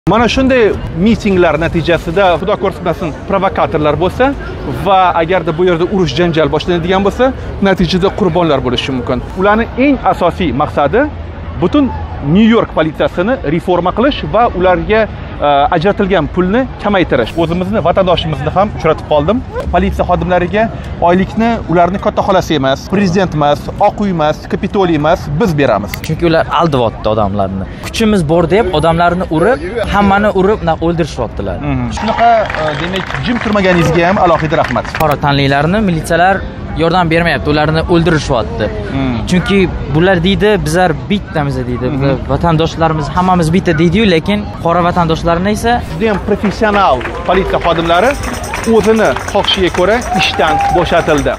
Mana shunday mitinglar natijasida xudo ko'rsatmasin provokatorlar bo'lsa va agarda bu yerda urush janjal boshlanadigan bo'lsa, natijada qurbonlar bo'lishi mumkin. Ularning eng asosiy maqsadi butun New York politsiyasini reforma qilish va ularga ajratilgan pulni kamaytirish. O'zimizni vatandoshimizni ham uchratib qoldim. Politsiya xodimlariga oylikni ularni katta xolasi emas, prezident emas, Oq uy emas, Kapitoliy emas, biz beramiz. Chunki ular aldyapti odamlarni. Kuchimiz bor deb odamlarni urib, hammani urib o'ldirishyaptilar. Shunaqa demak, jim turmaganingizga ham alohida rahmat. Qora tanlilarni militsiyalar yordam bermayapti, ularni o'ldirishyapti. Chunki bular deydi, bizlar bittamiz deydi. Vatandoshlarimiz hammamiz bitta deydi-yu, lekin qora vatandoshlarni esa juda ham professional politsiya xodimlari o'zini xohishiga ko'ra ishdan bo'shatildi.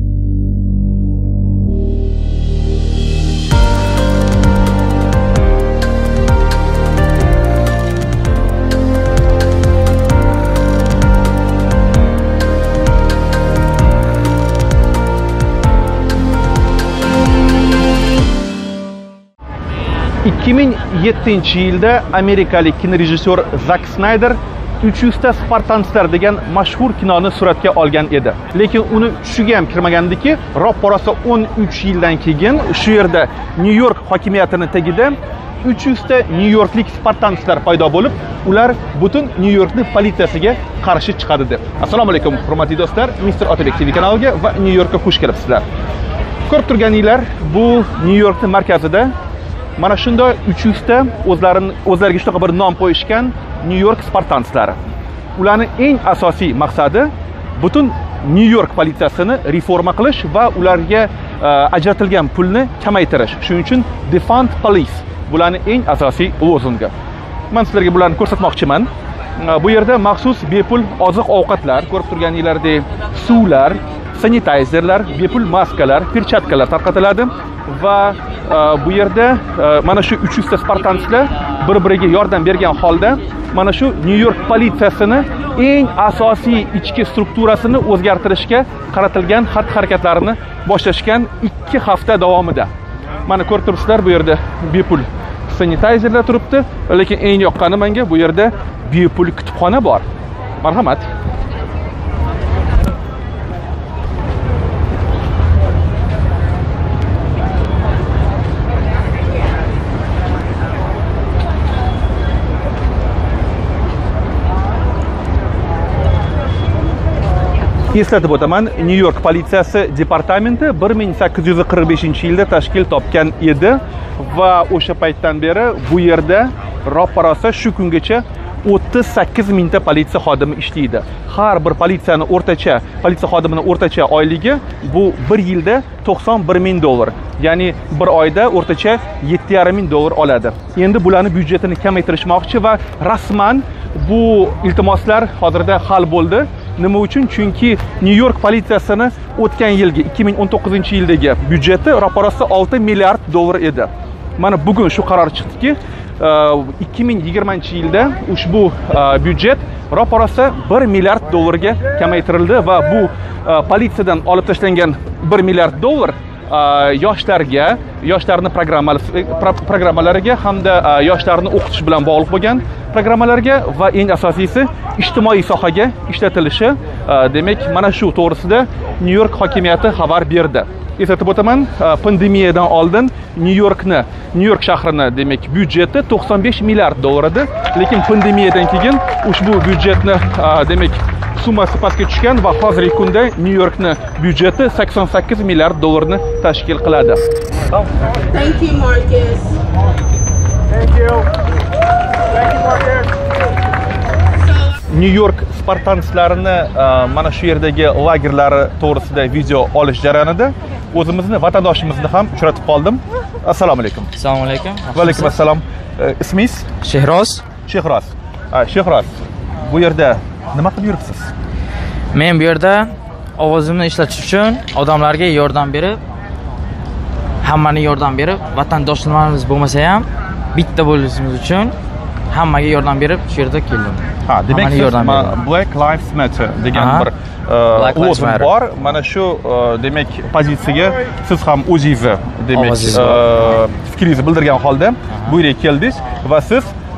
...2007 yilda amerikalik kinorejissyor Zack Snyder 300 ta Spartanslar degan mashhur kinoni suratga olgan edi. Lekin uni tushiga ham kirmagandiki, roppa-rosa 13 yildan keyin shu yerda New York hokimiyatining tagida 300 ta New Yorklik Spartanslar paydo bo'lib, ular butun New Yorkning politsiyasiga qarshi chiqadi deb. Assalomu alaykum, hurmatli do'stlar, Mr. Otabek TV kanaliga va New Yorkka xush kelibsizlar. Ko'rib turganinglar, bu New Yorkning markazida mana shunday 300 ta o'zlariga shunaqa bir nom qo'yishgan New York Spartanslari. Ularning eng asosiy maqsadi butun New York politsiyasini reforma qilish va ularga ajratilgan pulni kamaytirish. Shuning uchun Defund Police bularning eng asosiy lozungi. Men sizlarga bularni ko'rsatmoqchiman. Bu yerda maxsus bepul oziq-ovqatlar, ko'rib turganinglardek suvlar, sanitayzerlar, bepul maskalar, perchatkalar tarqatiladi va bu yerda mana shu 300 ta Spartanslar bir-biriga yordam bergan holda mana shu New York politsiyasini eng asosiy ichki strukturasini o'zgartirishga qaratilgan xatti-harakatlarini boshlashgan 2 hafta davomida. Mana ko'rib turibsizlar, bu yerda bepul sanitayzerlar turibdi, lekin eng yoqqani menga bu yerda bepul kutubxona bor. Marhamat. Eslatib o'taman, New York politsiyasi departamenti 1845-yilda tashkil topgan edi va o'sha paytdan beri bu yerda roppa-rosa shu kungacha 38 mingta politsiya xodimi ishlaydi. Har bir politsiya xodimining o'rtacha oyligi bu 1 yilda $91,000. Ya'ni bir oyda o'rtacha $7,500 oladi. Endi bularni byudjetini kamaytirishmoqchi va rasman bu iltimoslar hozirda hal bo'ldi. Nima uchun? Chunki New York politsiyasini o'tgan yilgi 2019-yildagi byudjeti roppa-rosa $6 milliard edi. Mana bugun shu qaror chiqdiki, 2020-yilda ushbu byudjet roppa-rosa $1 milliard ga kamaytirildi va bu politsiyadan olib tashlangan $1 milliard yoshlarni programmalariga hamda yoshlarni o'qitish bilan bog'liq bo'lgan programmalarga va eng asosiysi ijtimoiy sohaga ishlatilishi. Demak, mana shu to'g'risida New York hokimiyati xabar berdi. Eslatib o'taman, pandemiyadan oldin New York shahrini demak byudjeti $95 milliard edi, lekin pandemiyadan keyin ushbu byudjetni demak summasi pastga tushgan va hozirgi kunda New Yorkning byudjeti $88 milliard ni tashkil qiladi. Thank you, Marcus. Thank you. Thank you, Marcus. New York Spartanslarini mana shu yerdagi lagerlari to'g'risida video olish jarayonida o'zimizni vatandoshimizni ham uchratib qoldim. Assalomu alaykum. Assalomu alaykum. Va alaykum assalom. Ismingiz? Shehroz. Shehroz. Bu yerda nima qilib yuribsiz? Men bu yerda ovozimni ishlatish uchun odamlarga yordam berib, hammani yordam berib, vatandoshlarimiz bo'lmasa ham bitta bo'lishimiz uchun hammaga yordam berib shu yerda keldim. Demak, Black Lives Matter degan bir lozung bor. Mana shu demak pozitsiyaga siz ham o'zingizni demak fikringizni bildirgan holda bu yerga keldingiz va siz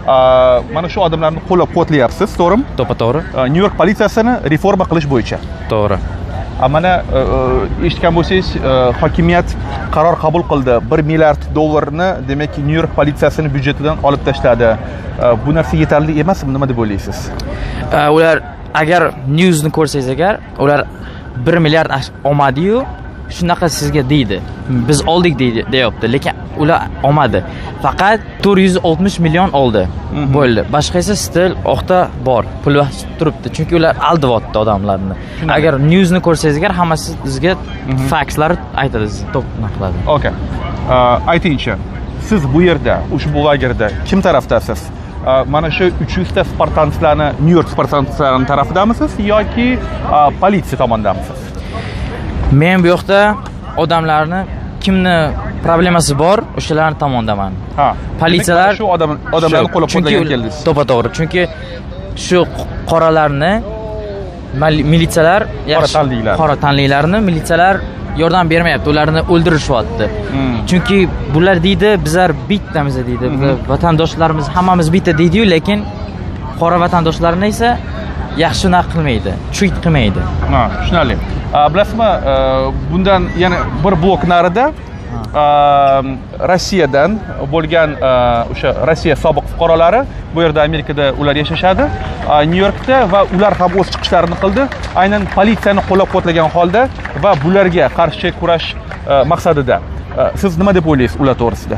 mana shu odamlarni qo'llab-quvvatlayapsiz, to'g'rimi? To'g'ri. Nyu-York politsiyasini reforma qilish bo'yicha. To'g'ri. Mana eshitgan bo'lsangiz, hokimiyat qaror qabul qildi. 1 milliard dollarni, demak, Nyu-York politsiyasini byudjetidan olib tashladi. Bu narsa yetarli emasmi? Nima deb o'ylaysiz? Ular agar newsni ko'rsangiz agar, ular 1 milliard olmadi-yu, shunaqa sizga deydi. Biz oldik deyapti, lekin ular olmadi. Faqat 460 million oldi. Bo'ldi. Boshqa esa still oqda bor. Pul turibdi. Chunki ular aldyapti odamlarni. Agar newsni ko'rsangiz agar, hammasi sizga fakslar aytadi, to'pni qiladi. Okay. Aytingchi, siz bu yerda, ushbu lagerda kim tarafdasiz? Mana shu 300 ta spartanslarni, Nyu-York spartanslarining tarafidamisiz yoki politsiya tomonidamisiz? Men bu yoqda odamlarni kimni problemasi bor, o'shalarning tomonidaman. Ha. Politsiyalar shu odamlarni qo'llab-quvvatlagan keldingiz. To'g'ri, chunki shu qoralarni militsiyalar qora tanlilarni militsiyalar yordam bermayapti, ularni o'ldirishyapti. Chunki bular deydi, bizlar bittamiz deydi, vatandoshlarimiz hammamiz bitta deydi-yu, lekin qora vatandoshlarni esa yaxshi unaqa qilmaydi, treat qilmaydi. Ha, tushunarli. Bilasizmi, bundan yana bir blok narida Rossiyadan bo'lgan o'sha Rossiya sobiq fuqarolari, bu yerda Amerikada ular yashashadi, Nyu-Yorkda, va ular ham o'z chiqishlarini qildi, aynan politsiyani qo'llab-quvvatlagan holda va bularga qarshi kurash maqsadida. Siz nima deb o'ylaysiz ular to'g'risida?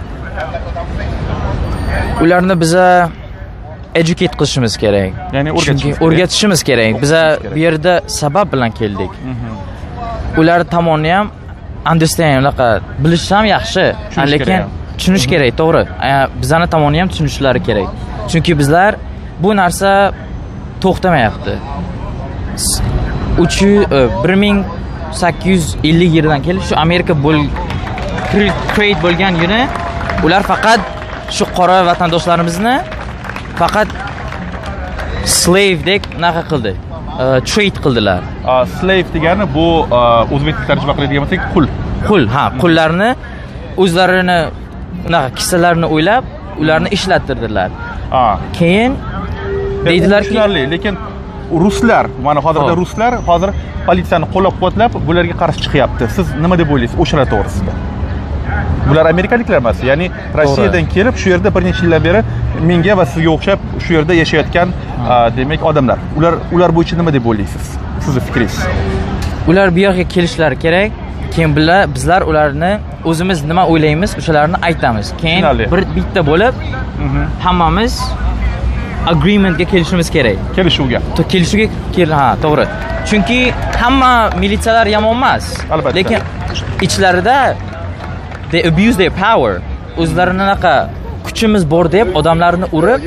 Ularni biza educate qilishimiz kerak. Ya'ni o'rgatishimiz kerak. Biza bu yerda sabab bilan keldik. Ular tomonni ham understand, unaqa bilish ham yaxshi, lekin tushunish kerak, to'g'ri. Bizani tomonni ham tushunishlari kerak. Chunki bizlar bu narsa to'xtamayapti. 1850 yildan kelib shu Amerika create bo'lgan yuni ular faqat shu qora vatandoshlarimizni faqat slave deb naqa qildi. Trade qildilar. Slave degani bu o'zbek tarjima qiladigan bo'lsak qul. Qul, ha, qullarni o'zlarini unaqa kissalarini o'ylab, ularni ishlattirdilar. Keyin deydilarki, lekin ruslar, mana hozirda ruslar hozir politsiyani qo'llab-quvvatlab, bularga qarshi chiqyapti. Siz nima deb o'ylaysiz o'shalar to'g'risida? Bular amerikaliklar emas, ya'ni Rossiyadan kelib shu yerda bir necha yildan beri menga va sizga o'xshab shu yerda yashayotgan demak odamlar. Ular bo'yicha nima deb o'ylaysiz? Sizning fikringiz? Ular bu yerga kelishlari kerak. Keyin bizlar ularni o'zimiz nima o'ylaymiz, o'shalarni aytamiz. Keyin bitta bo'lib hammamiz agreementga kelishimiz kerak. Kelishuvga, ha, to'g'ri. Chunki hamma militsiyalar yomon emas. Lekin ichlarida they abuse their power. O'zlarini naqa kuchimiz bor deb odamlarni urib,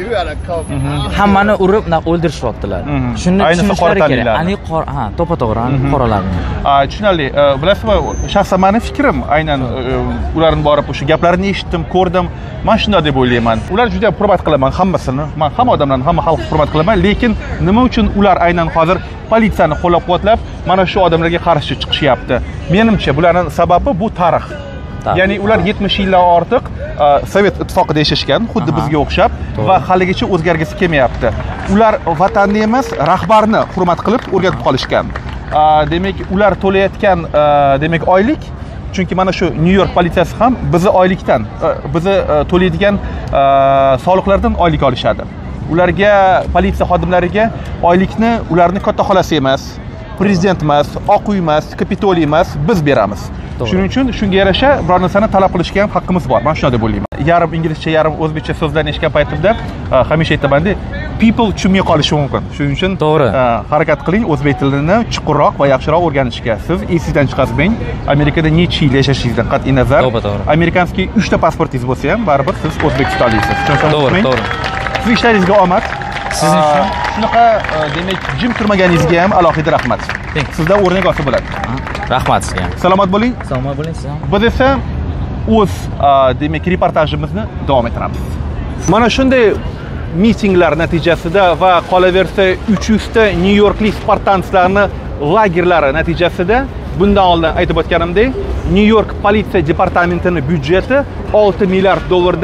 hammani urib o'ldirishyaptilar. Shuni tushunishlari kerak. Ha, to'g'ri, qoralarni. Tushunarli. Bilasizmi, shaxsan meni fikrim, aynan ularni borib o'sha gaplarini eshitdim, ko'rdim. Men shunday deb o'ylayman. Ular juda hurmat qilaman hammasini. Men hamma odamlarni, hamma xalqni hurmat qilaman, lekin nima uchun ular aynan hozir politsiyani qo'llab-quvvatlab mana shu odamlarga qarshi chiqishyapti? Menimcha, bularning sababi bu tarix. Ya'ni ular 70 yildan ortiq Sovet ittifoqida yashashgan, xuddi bizga o'xshab, va haligacha o'zgargisi kelmayapti. Ular vatanni emas, rahbarni hurmat qilib o'rgatib qolishgan. Demak, ular to'layotgan demak oylik, chunki mana shu Nyu-York politsiyasi ham bizni oylikdan, bizni to'laydigan soliqlardan oylik olishadi. Ularga, politsiya xodimlariga oylikni ularning katta xolasi emas, prezident emas, Oq uy emas, Kapitoliy emas, biz beramiz. Shuning uchun shunga yarasha biror narsani talab qilishga ham haqqimiz bor. Men shunday deb o'ylayman. Yarim inglizcha, yarim o'zbekcha so'zlarni eshitgan paytimda hamisha aytaman-da, people tushunmay qolishi mumkin. Shuning uchun harakat qiling, o'zbek tilini chuqurroq va yaxshiroq o'rganishga. Siz esingizdan chiqazmang, Amerikada necha yil yashashingizdan qat'iy nazar, amerikanskiy 3 ta pasportingiz bo'lsa ham baribir siz O'zbekiston olasiz. To'g'ri. Siz ishlaringizga omad. Sizning uchun shunaqa demak jim turmaganingizga ham alohida rahmat. Sizdan o'rnak olsa bo'ladi. Rahmat sizga. Salomat bo'ling. Salomat bo'ling siz ham. Biz esa o'z demak reportajimizni davom ettiramiz. Mana shunday mitinglar natijasida va qolaversa 300 ta Nyu-Yorklik spartanslarni lagerlari natijasida bundan oldin aytib o'tganimdek, Nyu-York politsiya departamentining byudjeti 6 milliard dollardan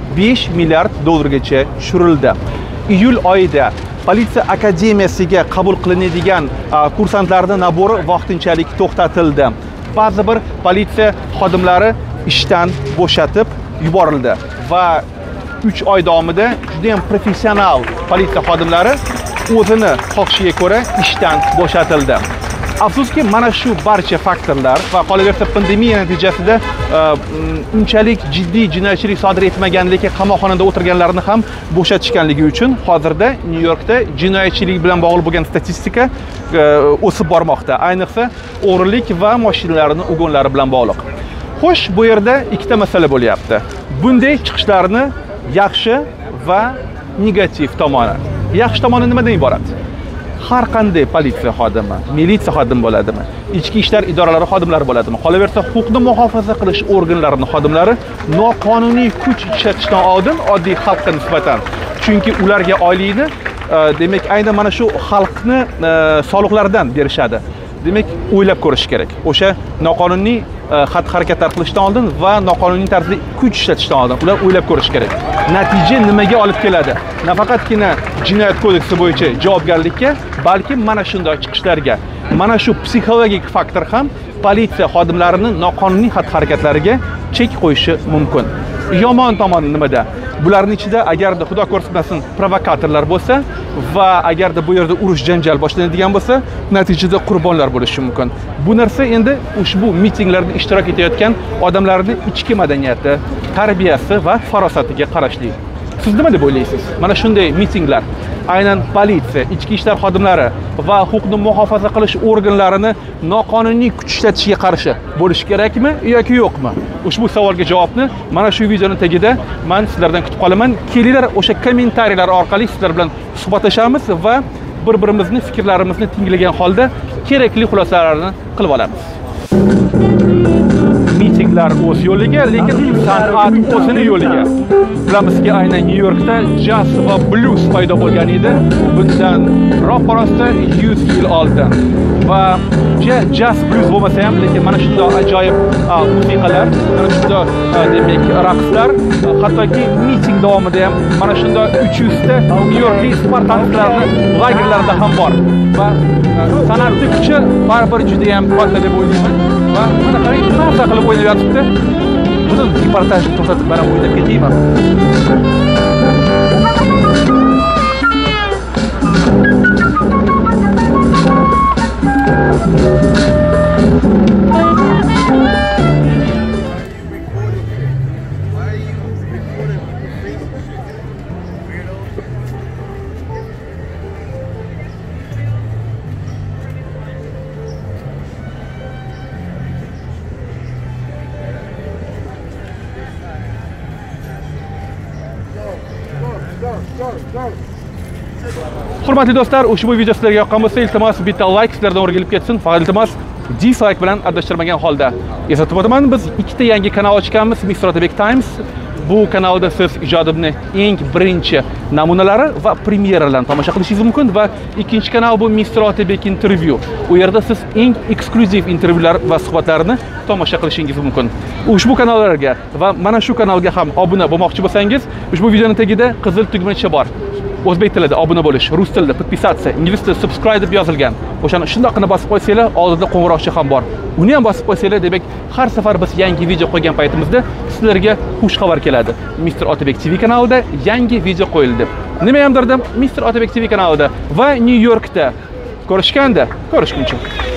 5 milliard dollargacha tushirildi. Iyul oyida politsiya akademiyasiga qabul qilinadigan kursantlarning nabori vaqtinchalik to'xtatildi. Ba'zi bir politsiya xodimlari ishdan bo'shatib yuborildi va 3 oy davomida juda ham professional politsiya xodimlari o'zini xohishiga ko'ra ishdan bo'shatildi. Afsuski, mana shu barcha faktorlar va qolaversa pandemiya natijasida unchalik jiddiy jinoyatchilik sodir etmagan, lekin qamoqxonada o'tirganlarni ham bo'shatishganligi uchun hozirda Nyu-Yorkda jinoyatchilik bilan bog'liq bo'lgan statistika o'sib bormoqda. Ayniqsa, o'g'rilik va mashinalarning o'g'onlari bilan bog'liq. Xo'sh, bu yerda ikkita masala bo'lyapti. Bunday chiqishlarni yaxshi va negativ tomoni. Yaxshi tomoni nimadan iborat? Har qanday politsiya xodimi, militsiya xodimi bo'ladimi, ichki ishlar idoralari xodimlari bo'ladimi, qolaversa huquqni muhofaza qilish organlarining xodimlari noqonuniy kuch ishlatishdan oldin oddiy xalqqa nisbatan, chunki ularga oylikni demak aynan mana shu xalqni soliqlaridan berishadi. Demak, o'ylab ko'rish kerak. O'sha noqonuniy xatti-harakatlar qilishdan oldin va noqonuniy tarzda kuch ishlatishdan oldin ular o'ylab ko'rish kerak. Natija nimaga olib keladi? Nafaqatgina jinoyat kodeksi bo'yicha javobgarlikka, balki mana shunday chiqishlarga. Mana shu psixologik faktor ham politsiya xodimlarining noqonuniy xatti-harakatlariga chek qo'yishi mumkin. Yomon tomoni nimada? Bularning ichida agarda xudo ko'rsatmasin provokatorlar bo'lsa va agarda bu yerda urush janjal boshlanadigan bo'lsa, natijada qurbonlar bo'lishi mumkin. Bu narsa endi ushbu mitinglarda ishtirok etayotgan odamlarning ichki madaniyati, tarbiyasi va farosatiga qarashli. Siz nima deb o'ylaysiz? Mana shunday mitinglar aynan politsiya, ichki ishlar xodimlari va huquqni muhofaza qilish organlarini noqonuniy kuch ishlatishiga qarshi bo'lishi kerakmi yoki yo'qmi? Ushbu savolga javobni mana shu videoning tagida men sizlardan kutib qolaman. Kelinglar, o'sha kommentariyalar orqali sizlar bilan suhbatlashamiz va bir-birimizni fikrlarimizni tinglagan holda kerakli xulosalarni qilib olamiz. Mitinglar o'z yo'liga, lekin san'at o'zini yo'liga. Bilamizki, aynan Nyu-Yorkda jaz va blues paydo bo'lgan edi. Bundan ro'parasida 100 yil oldin. Va jaz blues bo'lmasa ham, lekin mana shunday ajoyib musiqalar, mana shunday demak raqslar, hattoki miting davomida ham mana shunday 300 ta Nyu-Yorklik spartanistlarning lagerlarida ham bor. Va san'atning kuchi baribir juda ham katta deb o'ylayman. Va mana qarang, maza qilib o'ynab yotibdi. Buni reportajni to'xtatib mana o'ylab ketayman. Hurmatli do'stlar, ushbu video sizlarga yoqqan bo'lsa, iltimos bitta like sizlardan o'rgilib ketsin. Faqat iltimos dislike bilan adashtirmagan holda. Eslatib o'taman, biz ikkita yangi kanal ochganmiz, Mr. Otabek Times. Bu kanalda siz ijodimning eng birinchi namunalari va premyeralarni tomosha qilishingiz mumkin va ikkinchi kanal bu Mr. Otabek Interview. U yerda siz eng eksklyuziv intervyular va suhbatlarni tomosha qilishingiz mumkin. Ushbu kanallarga va mana shu kanalga ham obuna bo'lmoqchi bo'lsangiz, ushbu videoning tagida qizil tugmacha bor. O'zbek tilida obuna bo'lish, rus tilida podpisatsiya, ingliz tilida subscribe deb yozilgan. O'shani shundoqqina bosib qo'ysanglar, oldida qo'ng'iroqcha ham bor. Uni ham bosib qo'ysanglar, demak, har safar biz yangi video qo'ygan paytimizda sizlarga xush xabar keladi. Mr. Otabek TV kanalida yangi video qo'yildi. Nima ham derdim? Mr. Otabek TV kanalida va Nyu-Yorkda ko'rishganda, ko'rishguncha.